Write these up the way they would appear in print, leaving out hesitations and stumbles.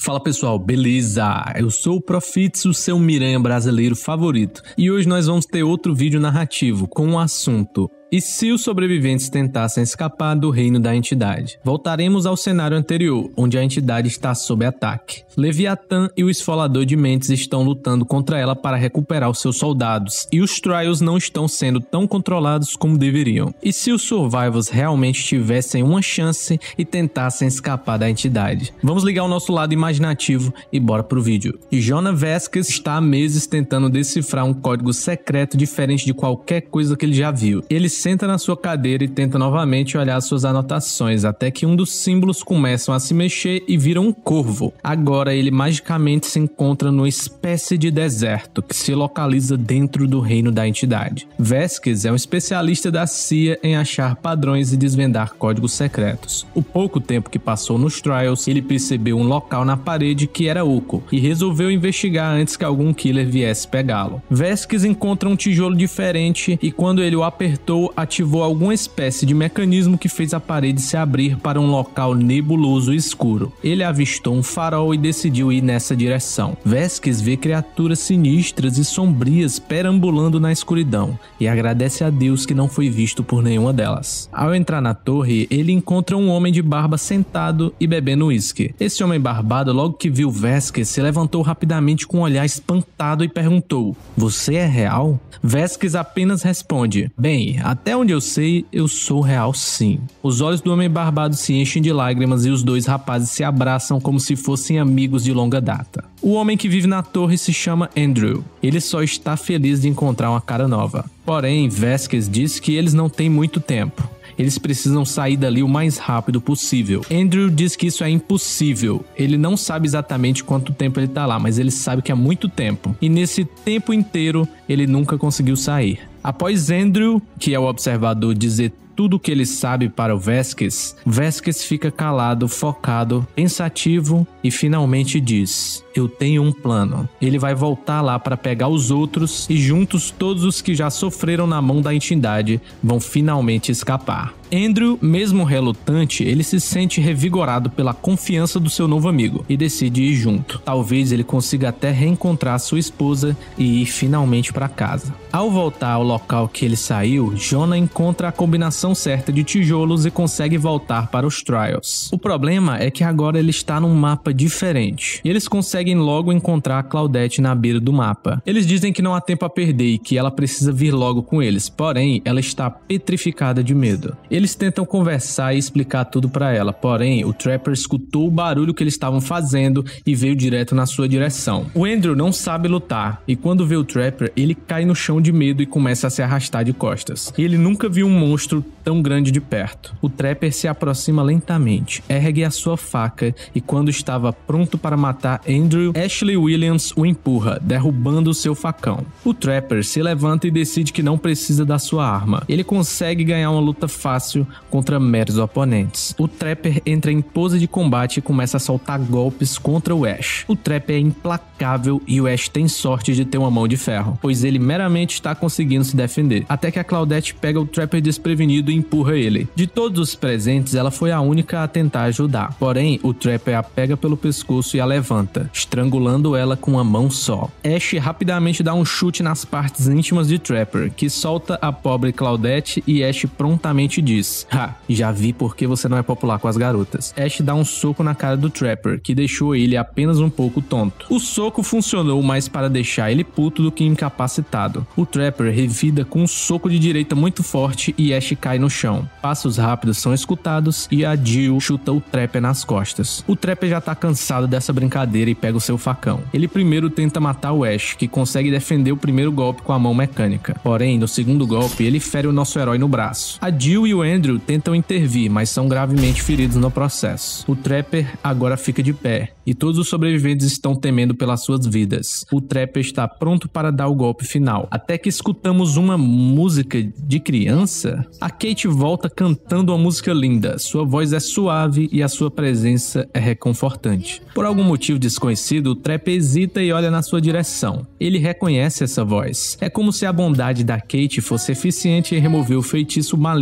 Fala pessoal, beleza? Eu sou o Profits, o seu Miranha brasileiro favorito, e hoje nós vamos ter outro vídeo narrativo com o assunto: e se os sobreviventes tentassem escapar do reino da entidade? Voltaremos ao cenário anterior, onde a entidade está sob ataque. Leviatã e o Esfolador de Mentes estão lutando contra ela para recuperar os seus soldados, e os Trials não estão sendo tão controlados como deveriam. E se os Survivors realmente tivessem uma chance e tentassem escapar da entidade? Vamos ligar o nosso lado imaginativo e bora pro vídeo. Jonah Vasquez está há meses tentando decifrar um código secreto diferente de qualquer coisa que ele já viu. Ele senta na sua cadeira e tenta novamente olhar suas anotações, até que um dos símbolos começam a se mexer e vira um corvo. Agora ele magicamente se encontra numa espécie de deserto que se localiza dentro do reino da entidade. Vasquez é um especialista da CIA em achar padrões e desvendar códigos secretos. O pouco tempo que passou nos Trials, ele percebeu um local na parede que era oco e resolveu investigar antes que algum killer viesse pegá-lo. Vasquez encontra um tijolo diferente e quando ele o apertou, ativou alguma espécie de mecanismo que fez a parede se abrir para um local nebuloso e escuro. Ele avistou um farol e decidiu ir nessa direção. Vasquez vê criaturas sinistras e sombrias perambulando na escuridão e agradece a Deus que não foi visto por nenhuma delas. Ao entrar na torre, ele encontra um homem de barba sentado e bebendo uísque. Esse homem barbado, logo que viu Vasquez, se levantou rapidamente com um olhar espantado e perguntou: "Você é real?" Vasquez apenas responde: "Bem, até onde eu sei, eu sou real sim." Os olhos do homem barbado se enchem de lágrimas e os dois rapazes se abraçam como se fossem amigos de longa data. O homem que vive na torre se chama Andrew. Ele só está feliz de encontrar uma cara nova. Porém, Vasquez diz que eles não têm muito tempo. Eles precisam sair dali o mais rápido possível. Andrew diz que isso é impossível. Ele não sabe exatamente quanto tempo ele tá lá, mas ele sabe que é muito tempo. E nesse tempo inteiro, ele nunca conseguiu sair. Após Andrew, que é o observador, dizer tudo o que ele sabe para o Vasquez, Vasquez fica calado, focado, pensativo e finalmente diz: "Eu tenho um plano." Ele vai voltar lá para pegar os outros e juntos todos os que já sofreram na mão da entidade vão finalmente escapar. Andrew, mesmo relutante, ele se sente revigorado pela confiança do seu novo amigo e decide ir junto. Talvez ele consiga até reencontrar sua esposa e ir finalmente para casa. Ao voltar ao local que ele saiu, Jonah encontra a combinação certa de tijolos e consegue voltar para os Trials. O problema é que agora ele está num mapa diferente e eles conseguem logo encontrar a Claudette na beira do mapa. Eles dizem que não há tempo a perder e que ela precisa vir logo com eles, porém ela está petrificada de medo. Eles tentam conversar e explicar tudo para ela, porém o Trapper escutou o barulho que eles estavam fazendo e veio direto na sua direção. O Andrew não sabe lutar e quando vê o Trapper, ele cai no chão de medo e começa a se arrastar de costas. Ele nunca viu um monstro tão grande de perto. O Trapper se aproxima lentamente, ergue a sua faca e quando estava pronto para matar Andrew, Ashley Williams o empurra, derrubando o seu facão. O Trapper se levanta e decide que não precisa da sua arma. Ele consegue ganhar uma luta fácil contra meros oponentes. O Trapper entra em pose de combate e começa a soltar golpes contra o Ash. O Trapper é implacável e o Ash tem sorte de ter uma mão de ferro, pois ele meramente está conseguindo se defender, até que a Claudette pega o Trapper desprevenido e empurra ele. De todos os presentes, ela foi a única a tentar ajudar, porém o Trapper a pega pelo pescoço e a levanta, estrangulando ela com uma mão só. Ash rapidamente dá um chute nas partes íntimas de Trapper, que solta a pobre Claudette e Ash prontamente diz: "Já vi porque você não é popular com as garotas." Ash dá um soco na cara do Trapper, que deixou ele apenas um pouco tonto. O soco funcionou mais para deixar ele puto do que incapacitado. O Trapper revida com um soco de direita muito forte e Ash cai no chão. Passos rápidos são escutados e a Jill chuta o Trapper nas costas. O Trapper já tá cansado dessa brincadeira e pega o seu facão. Ele primeiro tenta matar o Ash, que consegue defender o primeiro golpe com a mão mecânica. Porém, no segundo golpe, ele fere o nosso herói no braço. A Jill e o Andrew tentam intervir, mas são gravemente feridos no processo. O Trapper agora fica de pé e todos os sobreviventes estão temendo pelas suas vidas. O Trapper está pronto para dar o golpe final, até que escutamos uma música de criança. A Kate volta cantando uma música linda, sua voz é suave e a sua presença é reconfortante. Por algum motivo desconhecido, o Trapper hesita e olha na sua direção. Ele reconhece essa voz. É como se a bondade da Kate fosse eficiente em remover o feitiço maligno da entidade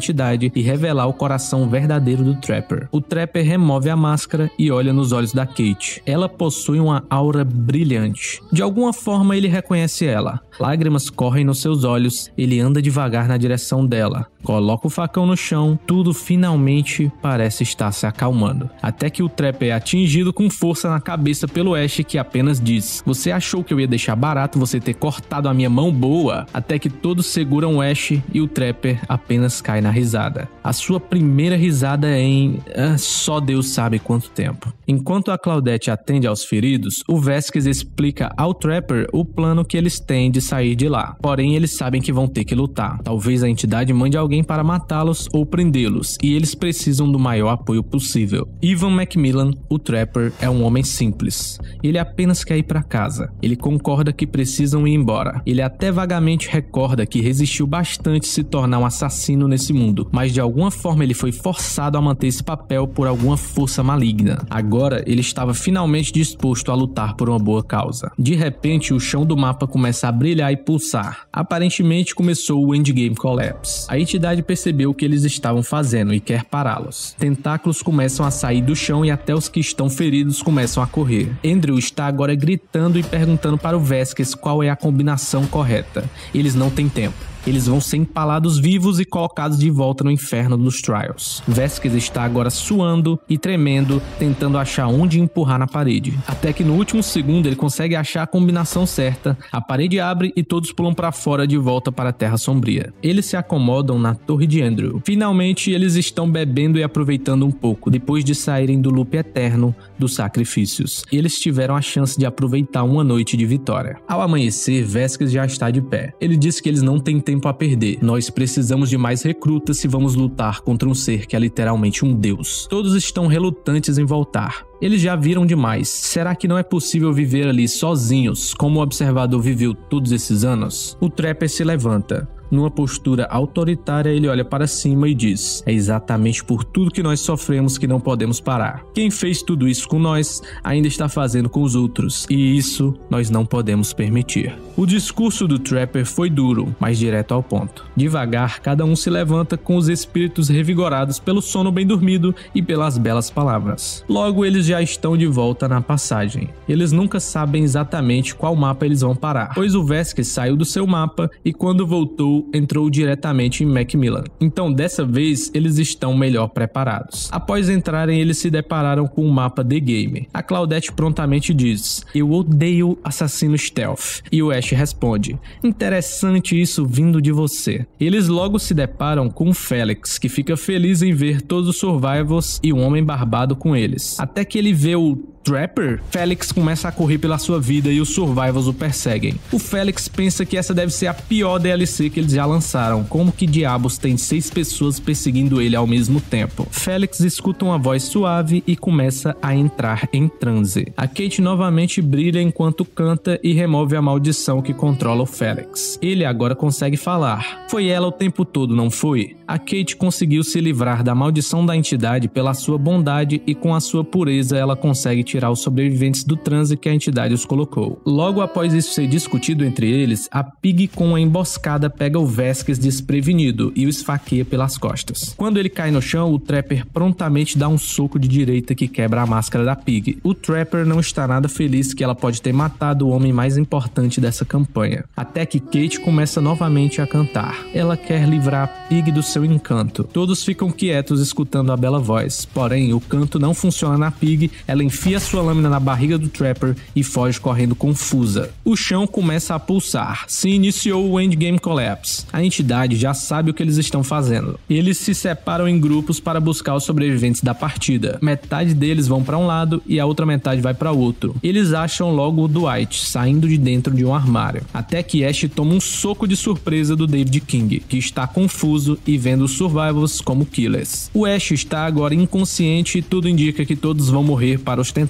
entidade e revelar o coração verdadeiro do Trapper. O Trapper remove a máscara e olha nos olhos da Kate. Ela possui uma aura brilhante. De alguma forma ele reconhece ela. Lágrimas correm nos seus olhos, ele anda devagar na direção dela. Coloca o facão no chão, tudo finalmente parece estar se acalmando. Até que o Trapper é atingido com força na cabeça pelo Ash, que apenas diz: "Você achou que eu ia deixar barato você ter cortado a minha mão boa?" Até que todos seguram o Ash e o Trapper apenas cai na risada. A sua primeira risada em só Deus sabe quanto tempo. Enquanto a Claudette atende aos feridos, o Vasquez explica ao Trapper o plano que eles têm de sair de lá. Porém, eles sabem que vão ter que lutar. Talvez a entidade mande alguém para matá-los ou prendê-los, e eles precisam do maior apoio possível. Ivan Macmillan, o Trapper, é um homem simples. Ele apenas quer ir para casa. Ele concorda que precisam ir embora. Ele até vagamente recorda que resistiu bastante se tornar um assassino nesse mundo, mas de alguma forma ele foi forçado a manter esse papel por alguma força maligna. Agora, ele estava finalmente disposto a lutar por uma boa causa. De repente, o chão do mapa começa a brilhar e pulsar. Aparentemente, começou o Endgame Collapse. A entidade percebeu o que eles estavam fazendo e quer pará-los. Tentáculos começam a sair do chão e até os que estão feridos começam a correr. Andrew está agora gritando e perguntando para o Vasquez qual é a combinação correta. Eles não têm tempo. Eles vão ser empalados vivos e colocados de volta no inferno dos Trials. Vasquez está agora suando e tremendo, tentando achar onde empurrar na parede. Até que no último segundo ele consegue achar a combinação certa, a parede abre e todos pulam para fora de volta para a Terra Sombria. Eles se acomodam na torre de Andrew. Finalmente eles estão bebendo e aproveitando um pouco, depois de saírem do loop eterno dos sacrifícios. Eles tiveram a chance de aproveitar uma noite de vitória. Ao amanhecer, Vasquez já está de pé. Ele diz que eles não têm tempo a perder. Nós precisamos de mais recrutas se vamos lutar contra um ser que é literalmente um deus. Todos estão relutantes em voltar. Eles já viram demais. Será que não é possível viver ali sozinhos, como o observador viveu todos esses anos? O Trapper se levanta. Numa postura autoritária, ele olha para cima e diz: "É exatamente por tudo que nós sofremos que não podemos parar. Quem fez tudo isso com nós, ainda está fazendo com os outros, e isso nós não podemos permitir." O discurso do Trapper foi duro, mas direto ao ponto. Devagar, cada um se levanta com os espíritos revigorados pelo sono bem dormido e pelas belas palavras. Logo, eles já estão de volta na passagem. Eles nunca sabem exatamente qual mapa eles vão parar, pois o Vasquez saiu do seu mapa e quando voltou, entrou diretamente em Macmillan. Então, dessa vez, eles estão melhor preparados. Após entrarem, eles se depararam com o mapa The Game. A Claudette prontamente diz: "Eu odeio assassino stealth." E o Ash responde: "Interessante isso vindo de você." Eles logo se deparam com o Felix, que fica feliz em ver todos os survivors e um homem barbado com eles. Até que ele vê o Trapper, Felix começa a correr pela sua vida e os survivors o perseguem. O Felix pensa que essa deve ser a pior DLC que eles já lançaram. Como que diabos tem 6 pessoas perseguindo ele ao mesmo tempo? Felix escuta uma voz suave e começa a entrar em transe. A Kate novamente brilha enquanto canta e remove a maldição que controla o Felix. Ele agora consegue falar. Foi ela o tempo todo, não foi? A Kate conseguiu se livrar da maldição da entidade pela sua bondade e com a sua pureza ela consegue tirar os sobreviventes do transe que a entidade os colocou. Logo após isso ser discutido entre eles, a Pig com uma emboscada pega o Vasquez desprevenido e o esfaqueia pelas costas. Quando ele cai no chão, o Trapper prontamente dá um soco de direita que quebra a máscara da Pig. O Trapper não está nada feliz que ela pode ter matado o homem mais importante dessa campanha. Até que Kate começa novamente a cantar. Ela quer livrar a Pig do seu encanto. Todos ficam quietos escutando a bela voz. Porém, o canto não funciona na Pig. Ela enfia sua lâmina na barriga do Trapper e foge correndo confusa. O chão começa a pulsar. Se iniciou o Endgame Collapse. A entidade já sabe o que eles estão fazendo. Eles se separam em grupos para buscar os sobreviventes da partida. Metade deles vão para um lado e a outra metade vai para outro. Eles acham logo o Dwight saindo de dentro de um armário. Até que Ash toma um soco de surpresa do David King, que está confuso e vendo os survivors como killers. O Ash está agora inconsciente e tudo indica que todos vão morrer para os tentáculos.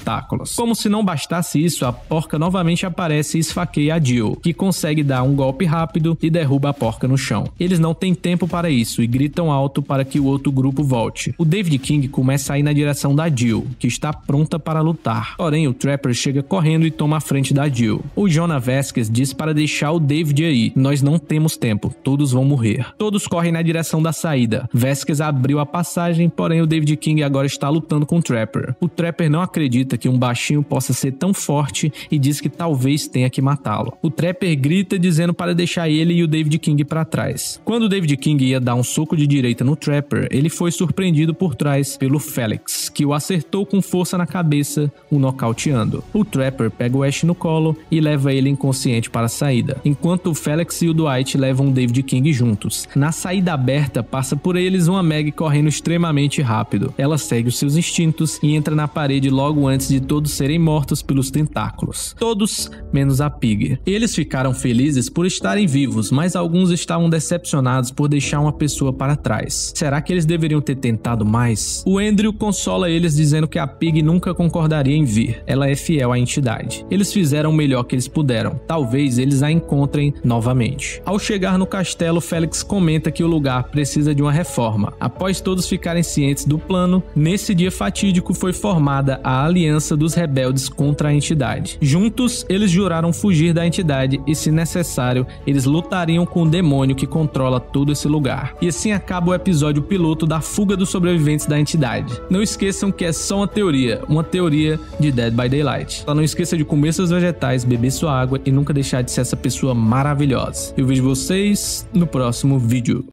tentáculos. Como se não bastasse isso, a porca novamente aparece e esfaqueia a Jill, que consegue dar um golpe rápido e derruba a porca no chão. Eles não têm tempo para isso e gritam alto para que o outro grupo volte. O David King começa a ir na direção da Jill, que está pronta para lutar. Porém, o Trapper chega correndo e toma a frente da Jill. O Jonah Vasquez diz para deixar o David aí. Nós não temos tempo, todos vão morrer. Todos correm na direção da saída. Vasquez abriu a passagem, porém o David King agora está lutando com o Trapper. O Trapper não acredita que um baixinho possa ser tão forte e diz que talvez tenha que matá-lo. O Trapper grita dizendo para deixar ele e o David King para trás. Quando o David King ia dar um soco de direita no Trapper, ele foi surpreendido por trás pelo Felix, que o acertou com força na cabeça, o nocauteando. O Trapper pega o Ash no colo e leva ele inconsciente para a saída, enquanto o Felix e o Dwight levam o David King juntos. Na saída aberta, passa por eles uma Meg correndo extremamente rápido. Ela segue os seus instintos e entra na parede logo antes de todos serem mortos pelos tentáculos. Todos, menos a Pig. Eles ficaram felizes por estarem vivos, mas alguns estavam decepcionados por deixar uma pessoa para trás. Será que eles deveriam ter tentado mais? O Andrew consola eles dizendo que a Pig nunca concordaria em vir. Ela é fiel à entidade. Eles fizeram o melhor que eles puderam. Talvez eles a encontrem novamente. Ao chegar no castelo, Felix comenta que o lugar precisa de uma reforma. Após todos ficarem cientes do plano, nesse dia fatídico foi formada a Aliança dos Rebeldes contra a entidade. Juntos, eles juraram fugir da entidade e, se necessário, eles lutariam com o demônio que controla todo esse lugar. E assim acaba o episódio piloto da fuga dos sobreviventes da entidade. Não esqueçam que é só uma teoria de Dead by Daylight. Só não esqueça de comer seus vegetais, beber sua água e nunca deixar de ser essa pessoa maravilhosa. Eu vejo vocês no próximo vídeo.